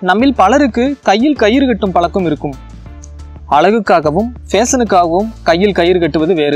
நம்மில் பலருக்கு கையில் கயிறு கட்டும் பழக்கம் இருக்கும். அழகுக்காகவும் ஃபேஷனுக்காகவும் கையில் கயிறு கட்டுவது வேறு,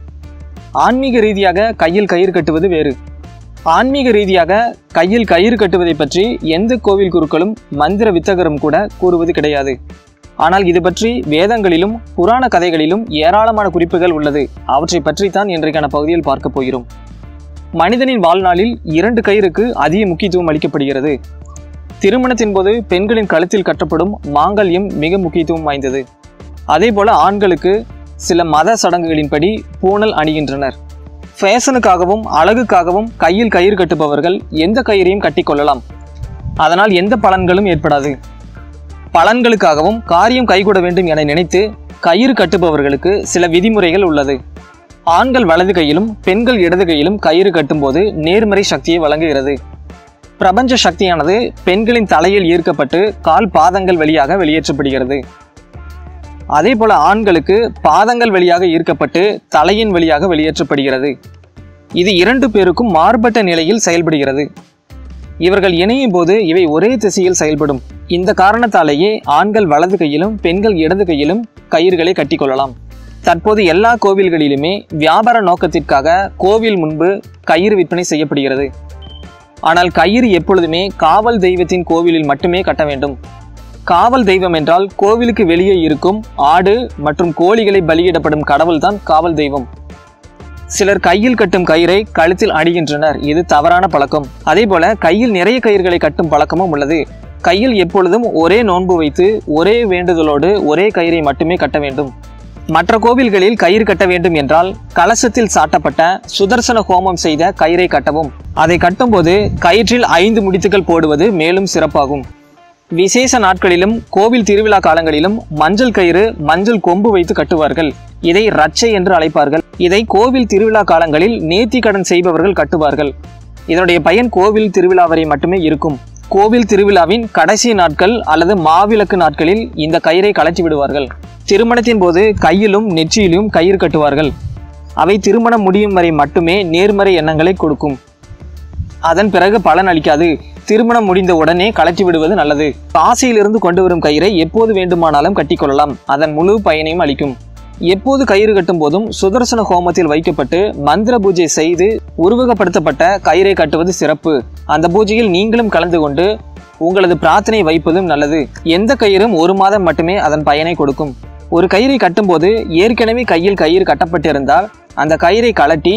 ஆன்மீக ரீதியாக கையில் கயிறு கட்டுவது வேறு. ஆன்மீக ரீதியாக கையில் கயிறு கட்டுவதை பற்றி எந்த கோவில் குருக்களும் மந்திர வித்தகரும் கூட கூறுவது கிடையாது. ஆனால் இது பற்றி வேதங்களிலும் புராண கதைகளிலும் ஏராளமான குறிப்புகள் உள்ளது. அவற்றை பற்றித்தான் இன்றைக்கான பகுதியில் பார்க்க போகிறோம். மனிதனின் வாழ்நாளில் 2 கயிறுக்கு அதிக முக்கியத்துவம் அளிக்கப்படுகிறது. திருமணத்தின் போது பெண்களின் கழுத்தில் கட்டப்படும் மாங்கல்யம் மிக முக்கியத்துவம் வாய்ந்தது. அதேபோல ஆண்களுக்கு சில மத சடங்குகளின்படி பூணல் அணிகின்றனர். ஃபேஷனுக்காகவும் அழகுக்காகவும் கையில் கயிறு கட்டுபவர்கள் எந்த கயிறையும் கட்டிக்கொள்ளலாம். அதனால் எந்த பலன்களும் ஏற்படாது. பலன்களுக்காகவும் காரியம் கைகூட வேண்டும் என நினைத்து கயிறு கட்டுபவர்களுக்கு சில விதிமுறைகள் உள்ளது. ஆண்கள் வலது கையிலும் பெண்கள் இடது கையிலும் கயிறு கட்டும்போது நேர்மறை சக்தியை வழங்குகிறது. பிரபஞ்ச சக்தியானது பெண்களின் தலையில் ஈர்க்கப்பட்டு கால் பாதங்கள் வழியாக வெளியேற்றப்படுகிறது. அதே போல ஆண்களுக்கு பாதங்கள் வழியாக ஈர்க்கப்பட்டு தலையின் வழியாக வெளியேற்றப்படுகிறது. இது 2 பேருக்கும் மாறுபட்ட நிலையில் செயல்படுகிறது. இவர்கள் இணையும் போது இவை ஒரே திசையில் செயல்படும். இந்த காரணத்தாலேயே ஆண்கள் வலது கையிலும் பெண்கள் இடது கையிலும் கயிறுகளை கட்டிக்கொள்ளலாம். தற்போது எல்லா கோவில்களிலுமே வியாபார நோக்கத்திற்காக கோவில் முன்பு கயிறு விற்பனை செய்யப்படுகிறது. ஆனால் கயிறு எப்பொழுதுமே காவல் தெய்வத்தின் கோவிலில் மட்டுமே கட்ட வேண்டும். காவல் தெய்வம் என்றால் கோவிலுக்கு வெளியே இருக்கும் ஆடு மற்றும் கோழிகளை பலியிடப்படும் கடவுள்தான் காவல் தெய்வம். சிலர் கையில் கட்டும் கயிறை கழுத்தில் அணிகின்றனர். இது தவறான பழக்கம். அதே போல கையில் நிறைய கயிறுகளை கட்டும் பழக்கமும் உள்ளது. கையில் எப்பொழுதும் ஒரே நோன்பு வைத்து ஒரே வேண்டுதலோடு ஒரே கயிறை மட்டுமே கட்ட வேண்டும். மற்ற கோவில்களில் கயிறு கட்ட வேண்டும் என்றால் கலசத்தில் சாட்டப்பட்ட சுதர்சன ஹோமம் செய்த கயிறை கட்டவும். அதை கட்டும்போது கயிற்றில் 5 முடித்துக்கள் போடுவது மேலும் சிறப்பாகும். விசேஷ நாட்களிலும் கோவில் திருவிழா காலங்களிலும் மஞ்சள் கயிறு மஞ்சள் கொம்பு வைத்து கட்டுவார்கள். இதை ரட்சை என்று அழைப்பார்கள். இதை கோவில் திருவிழா காலங்களில் நேர்த்தி கடன் செய்பவர்கள் கட்டுவார்கள். இதனுடைய பயன் கோவில் திருவிழா வரை மட்டுமே இருக்கும். கோவில் திருவிழாவின் கடைசி நாட்கள் அல்லது மாவிளக்கு நாட்களில் இந்த கயிறை கழற்றி விடுவார்கள். திருமணத்தின் போது கையிலும் நெற்றியிலும் கயிறு கட்டுவார்கள். அவை திருமணம் முடியும் வரை மட்டுமே நேர்மறை எண்ணங்களை கொடுக்கும். அதன் பிறகு பலன் அளிக்காது. திருமணம் முடிந்த உடனே கழற்றி விடுவது நல்லது. காசியிலிருந்து கொண்டு வரும் கயிறை எப்போது வேண்டுமானாலும் கட்டிக்கொள்ளலாம். அதன் முழு பயனையும் அளிக்கும். எப்போது கயிறு கட்டும் போதும் சுதர்சன ஹோமத்தில் வைக்கப்பட்டு மந்திர பூஜை செய்து உருவகப்படுத்தப்பட்ட கயிறை கட்டுவது சிறப்பு. அந்த பூஜையில் நீங்களும் கலந்து கொண்டு உங்களது பிரார்த்தனை வைப்பதும் நல்லது. எந்த கயிறும் 1 மாதம் மட்டுமே அதன் பயனை கொடுக்கும். ஒரு கயிறை கட்டும்போது ஏற்கனவே கையில் கயிறு கட்டப்பட்டிருந்தால் அந்த கயிறை கழட்டி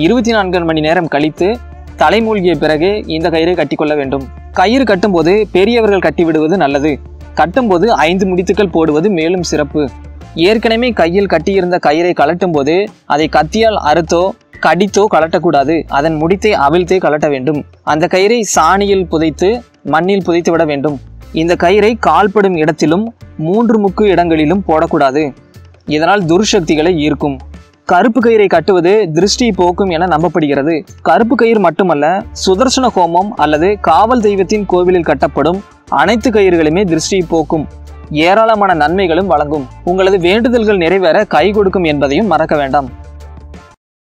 24 மணி நேரம் கழித்து தலைமூழ்கிய பிறகு இந்த கயிறை கட்டிக்கொள்ள வேண்டும். கயிறு கட்டும்போது பெரியவர்கள் கட்டிவிடுவது நல்லது. கட்டும்போது 5 முடித்துக்கள் போடுவது மேலும் சிறப்பு. ஏற்கனவே கையில் கட்டியிருந்த கயிறை கழட்டும் போது அதை கத்தியால் அறுத்தோ கடித்தோ கழட்டக்கூடாது. அதன் முடித்தை அவிழ்த்தே கழட்ட வேண்டும். அந்த கயிறை சாணியில் புதைத்து மண்ணில் புதைத்து விட வேண்டும். இந்த கயிறை கால்படும் இடத்திலும் 3 முக்கு இடங்களிலும் போடக்கூடாது. இதனால் துர்சக்திகளை ஈர்க்கும். கருப்பு கயிறை கட்டுவது திருஷ்டி போக்கும் என நம்பப்படுகிறது. கருப்பு கயிறு மட்டுமல்ல, சுதர்சன ஹோமம் அல்லது காவல் தெய்வத்தின் கோவிலில் கட்டப்படும் அனைத்து கயிறுகளுமே திருஷ்டி போக்கும். ஏராளமான நன்மைகளும் வழங்கும். உங்களது வேண்டுதல்கள் நிறைவேற கை கொடுக்கும் என்பதையும் மறக்க வேண்டாம்.